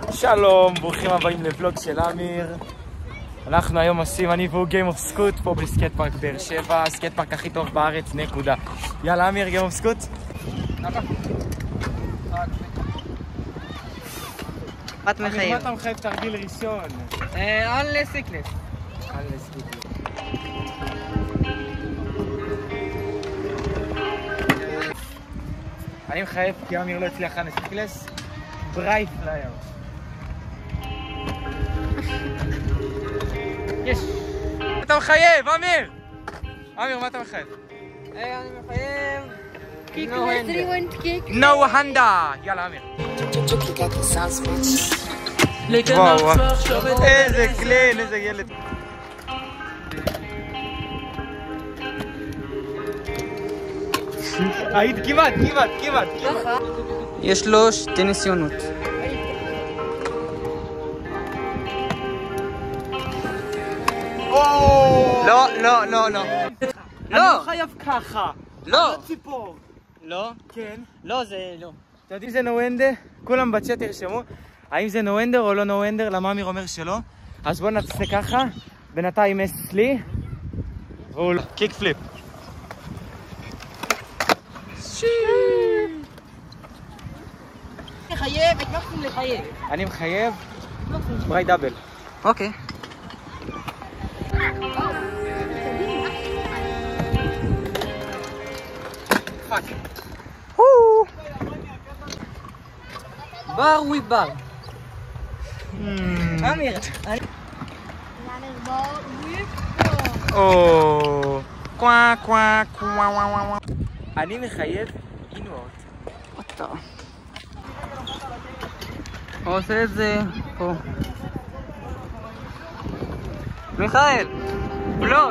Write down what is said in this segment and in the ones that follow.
שלום, ברוכים הבאים לבלוג של אמיר. אנחנו היום עושים, אני והוא גיים אוף סקוט פה בסקייט פארק באר שבע, הסקייט פארק הכי טוב בארץ, נקודה. יאללה אמיר, גיים אוף סקוט. מה אתה מחייב? מה אתה מחייב תרגיל ראשון? על סיקלס. אני מחייב כי אמיר לא הצליח על סיקלס. ברייט פלייר. יש! מה אתה מחייב, אמיר? אמיר, מה אתה מחייב? אני מחייב... נו הנדה! יאללה, אמיר. וואו, איזה קלין, איזה ילד. היית כמעט. יש לו שתי ניסיונות. לא. אני לא חייב ככה. לא. לא ציפור. לא? כן. לא, זה לא. אתם יודעים זה נואנדר? כולם בצ'אט תרשמו האם זה נואנדר או לא נואנדר, למה אמיר אומר שלא. אז בואו נעשה ככה, בינתיים אצלי והוא קיק פליפ. לחייב, את מקסימום לחייב. אני מחייב ברי דאבל. אוקיי. פאק. בר וויב בר. אמיר. או קווה. אני מחייב אינוורט. אתה עושה את זה פה. מיכאל, בלוג.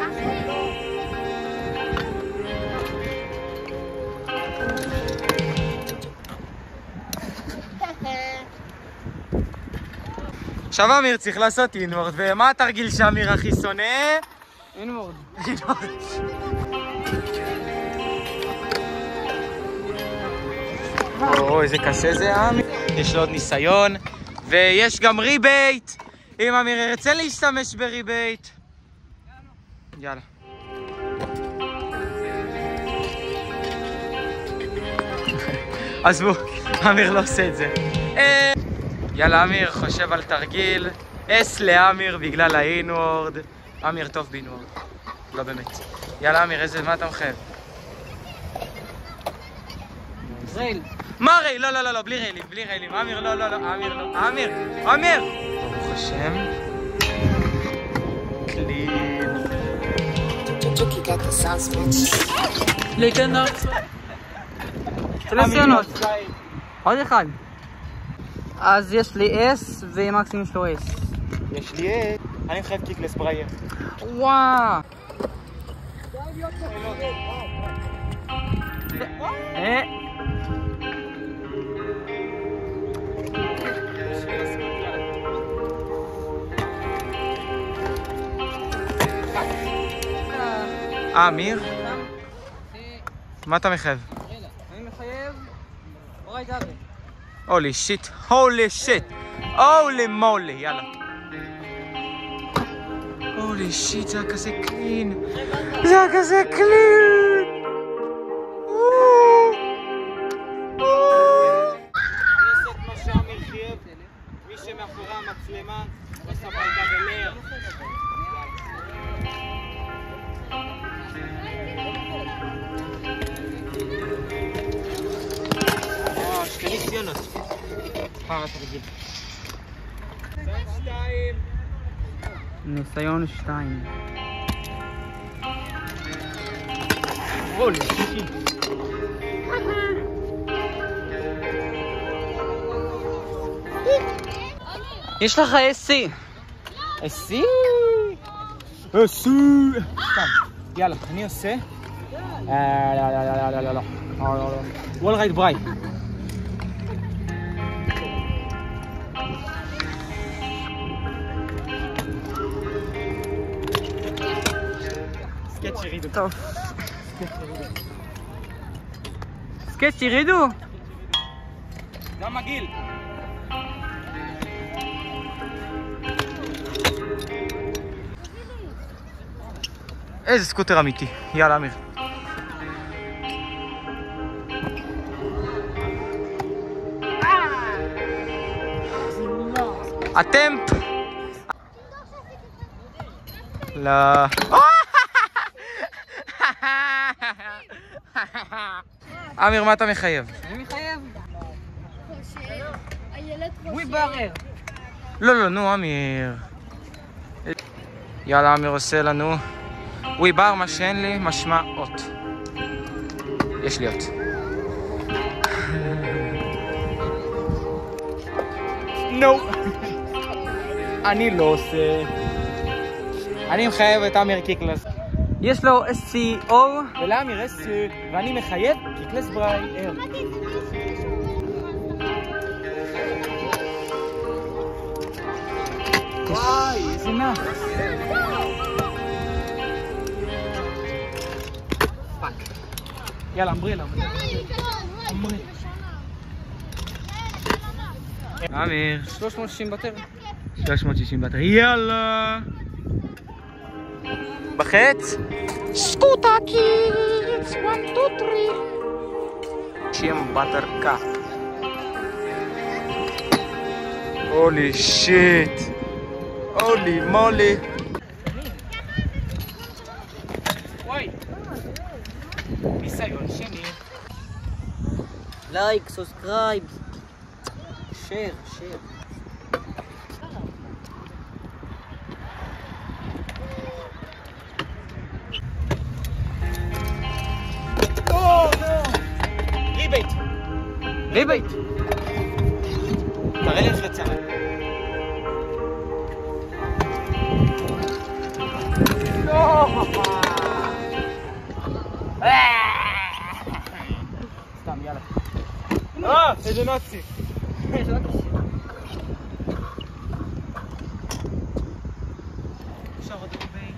עכשיו אמיר צריך לעשות אינוורט, ומה התרגיל שאמיר הכי שונא? אינוורט. או, איזה קשה זה אמיר. יש לו עוד ניסיון, ויש גם ריבייט. אם אמיר ירצה להשתמש בריבייט. יאללה. עזבו, אמיר לא עושה את זה. יאללה אמיר, חושב על תרגיל. אס לאמיר בגלל האינוורד. אמיר טוב באינוורד. לא באמת. יאללה אמיר, מה אתה מחייב? רייל. מה רייל? לא, בלי ריילים. אמיר, לא, אמיר! ברוך השם. קלין. להיכנס. ניסיונות. עוד אחד. אז יש לי S ומקסימום יש לו S. יש לי את... אני מחייב קיקלס ברייר. וואו. אמיר? מה אתה מחייב? אני מחייב ברי דאבל. הולי שיט, הולי מולי, יאללה. הולי שיט, זה היה כזה קלין. יש את מה שאמיר חייב, מי שמאחורי המצלמה עושה ברי דאבל. שתי ניסיונות. ניסיון 2. הולי שיט. יש לך SC. SC? יאללה, אני עושה וול רייט ברי. סקייט שירידו. טוב. סקייט שירידו? גם מגעיל. איזה סקוטר אמיתי. יאללה, אמיר. הטמפ! לא. אמיר, מה אתה מחייב? אני מחייב. הילד חושב. ווי בערר. לא, נו, אמיר. יאללה, אמיר עושה לנו. ווי בר, מה שאין לי, משמע אות. יש לי אות. נו. אני לא עושה. אני מחייב את אמיר קיקלס. יש לו SCO. ולאמיר S, ואני מחייב קיקלס ברייר. וואי, איזה נח. יאללה, אמרי. אמיר. 360 בטר. 360 בטר. יאללה. בחץ. סקוטה קידס. 1, 2, 3. שם בטר קאפ. הולי שיט. הולי מולי. וואי. ניסיון שני. לייק, סובסקרייב. שייר. ריבייט. תראה לי לחצה. סתם, יאללה. איזה נאצי. אפשר עוד ריבייט?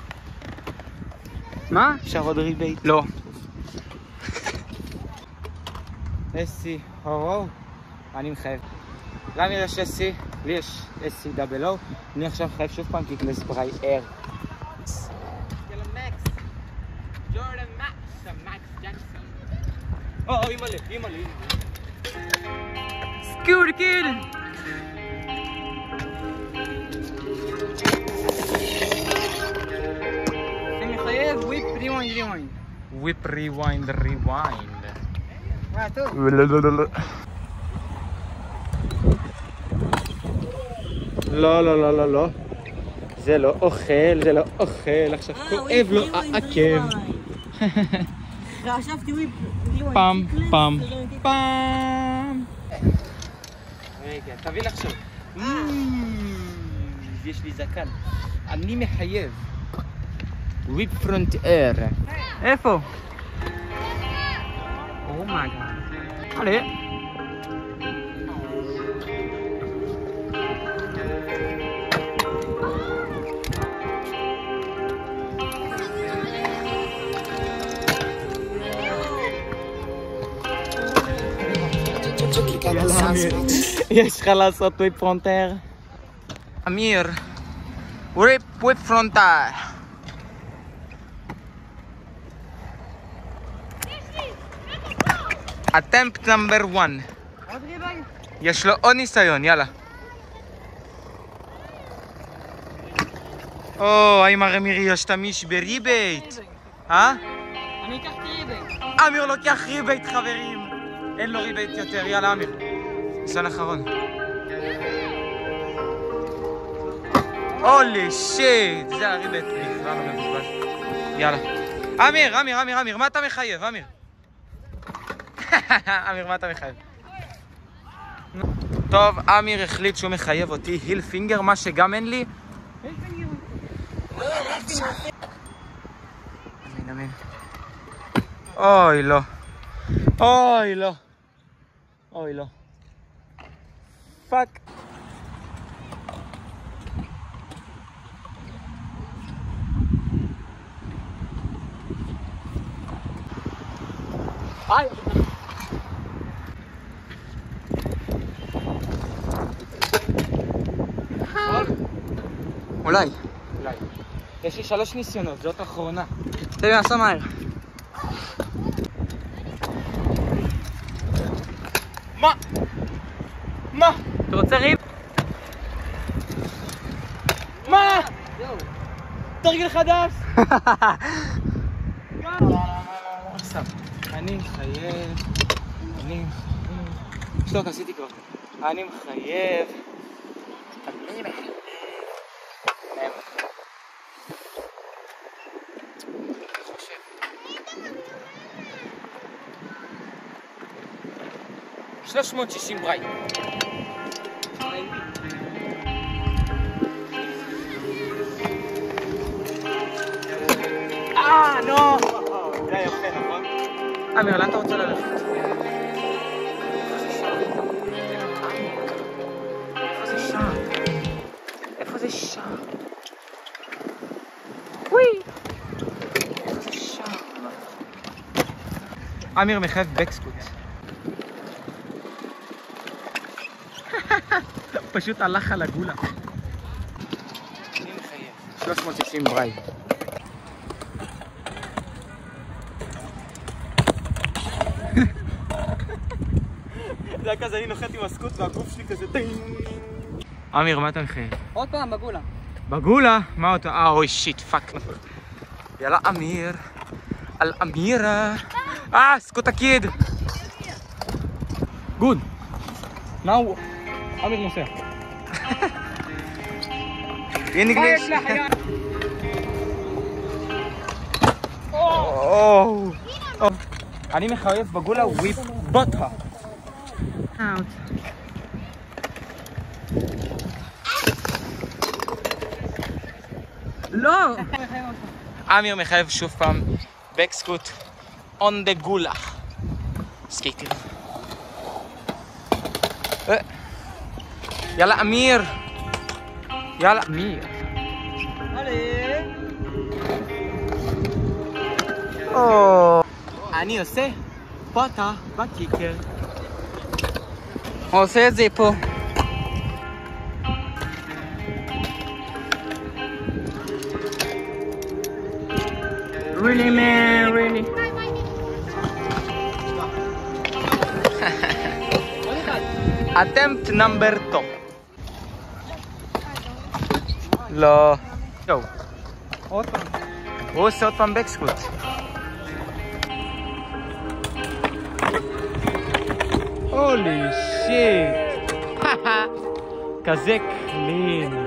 מה? אפשר עוד ריבייט? לא. אסי, או, אני מחייב. לאמיר יש אסי, לי יש אסי דאבל או. אני עכשיו חייב שוב פעם קיקלס ברייר. יאללה מקס. ג'ורדן מקס, מקס ג'קסון. אימא'לה. סקוטר קיד. אני מחייב וויפ ריוויינד. וויפ ריוויינד. טוב. לא. זה לא אוכל, עכשיו כואב לו העקב. חשבתי וויפ. פעם. רגע, תבין עכשיו. יש לי זקן. אני מחייב. וויפ פרונט אייר. איפה? אומייגאד. עלה. יש לך לעשות וויפ פרונטר? אמיר, וויפ פרונטר. attempt number 1. יש לו עוד ניסיון, יאללה. האם הרמיר ישתמש בריבייט? אני אקחתי ריבייט. אמיר לוקח ריבייט, חברים. אין לו ריבייט יותר, יאללה אמיר. ניסיון אחרון. הולי שיט, זה הריבייט בכלל לא מבוזבז. יאללה. אמיר, מה אתה מחייב, אמיר? אמיר, מה אתה מחייב? טוב, אמיר החליט שהוא מחייב אותי היל פינגר, מה שגם אין לי. אמן. אוי לא. פאק. אולי. יש לי 3 ניסיונות, זאת האחרונה. תביא, עשה מהר. מה? מה? אתה רוצה ריב? מה? תרגיל חדש! עכשיו, אני מחייב... שתוק, עשיתי כבר. אני מחייב... $360 ברי. נו! זה יפה, נכון? אמיר, לאן אתה רוצה ללכת? איפה זה שם? וואי! איפה זה שם? אמיר מחייב בקסקוט. פשוט הלך על הגולה. אני מחייב 360 ברי. זה היה כזה, אני נוחת עם הסקוט והגוף שלי כזה טינג. אמיר, מה אתה מחייב? עוד פעם, בגולה. בגולה? מה אותו? אוי שיט, פאק. יאללה אמיר. על אמירה. סקוט הקיד. גוד. נאו. אמיר נוסע. אין אנגליש. אני מחייב בגולה וויפ בוטה. לא! אמיר מחייב שוב פעם בקסקוט on the גולה. סקייטר. יאללה אמיר. יאללה אמיר. אני עושה פוטה בקיקר. הוא עושה את זה פה. Really man, really. attempt number 2. לא. יואו. עוד פעם. הוא עושה עוד פעם בקסקוט. הולי שיט. כזה קלין.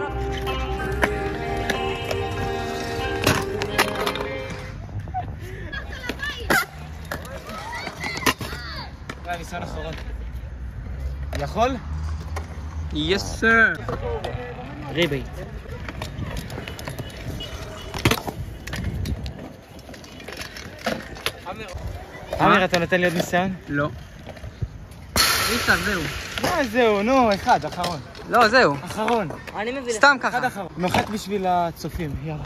ניסיון אחרון. יכול? Yes sir. ריבייט. אמיר, אתה נותן לי עוד ניסיון? לא. איתה, זהו. זהו, נו, אחד, אחרון. לא, זהו. אחרון. אני מביא לך. סתם ככה. אחד אחרון. נוחת בשביל הצופים, יאללה.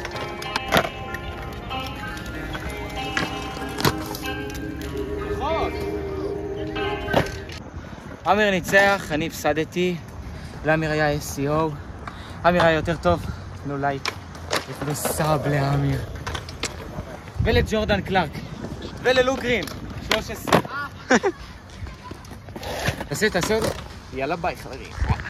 אמיר ניצח, אני הפסדתי. לאמיר היה SEO. אמיר היה יותר טוב. תנו לייק. תנו סאב לאמיר. ולג'ורדן קלארק. וללוק גרין. 13. תעשה עוד. יאללה ביי חברים.